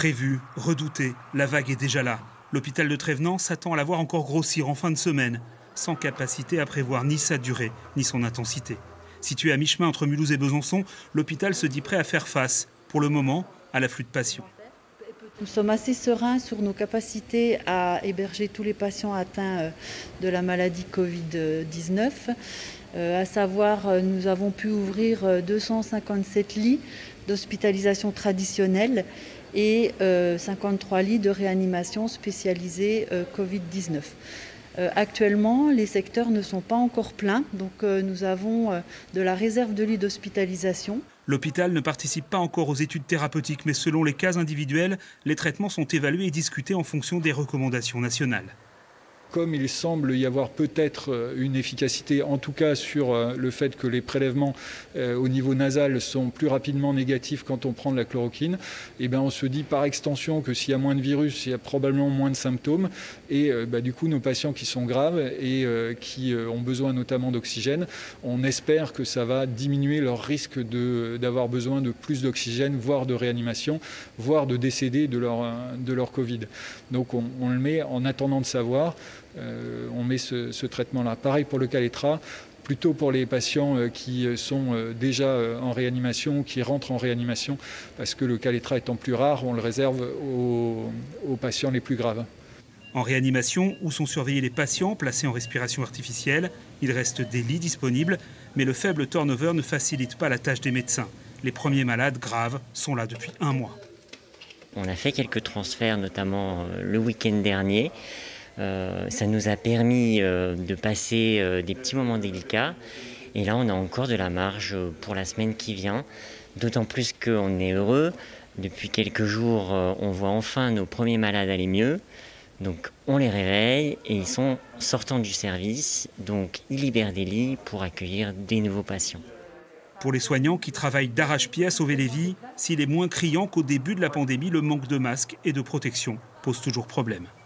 Prévu, redouté, la vague est déjà là. L'hôpital de Trévenans s'attend à la voir encore grossir en fin de semaine, sans capacité à prévoir ni sa durée, ni son intensité. Situé à mi-chemin entre Mulhouse et Besançon, l'hôpital se dit prêt à faire face, pour le moment, à l'afflux de patients. Nous sommes assez sereins sur nos capacités à héberger tous les patients atteints de la maladie Covid-19. À savoir, nous avons pu ouvrir 257 lits d'hospitalisation traditionnelle et 53 lits de réanimation spécialisés Covid-19. Actuellement, les secteurs ne sont pas encore pleins, donc nous avons de la réserve de lits d'hospitalisation. L'hôpital ne participe pas encore aux études thérapeutiques, mais selon les cas individuels, les traitements sont évalués et discutés en fonction des recommandations nationales. Comme il semble y avoir peut-être une efficacité, en tout cas sur le fait que les prélèvements au niveau nasal sont plus rapidement négatifs quand on prend de la chloroquine, eh bien on se dit par extension que s'il y a moins de virus, il y a probablement moins de symptômes. Et du coup, nos patients qui sont graves et qui ont besoin notamment d'oxygène, on espère que ça va diminuer leur risque d'avoir besoin de plus d'oxygène, voire de réanimation, voire de décéder de leur Covid. Donc on le met en attendant de savoir. On met ce traitement-là. Pareil pour le Kaletra, plutôt pour les patients qui sont déjà en réanimation, qui rentrent en réanimation, parce que le Kaletra étant plus rare, on le réserve aux patients les plus graves. En réanimation, où sont surveillés les patients placés en respiration artificielle, il reste des lits disponibles, mais le faible turnover ne facilite pas la tâche des médecins. Les premiers malades graves sont là depuis 1 mois. On a fait quelques transferts, notamment le week-end dernier. Ça nous a permis de passer des petits moments délicats. Et là, on a encore de la marge pour la semaine qui vient. D'autant plus qu'on est heureux. Depuis quelques jours, on voit enfin nos premiers malades aller mieux. Donc on les réveille et ils sont sortant du service. Donc ils libèrent des lits pour accueillir des nouveaux patients. Pour les soignants qui travaillent d'arrache-pied à sauver les vies, s'il est moins criant qu'au début de la pandémie, le manque de masques et de protection pose toujours problème.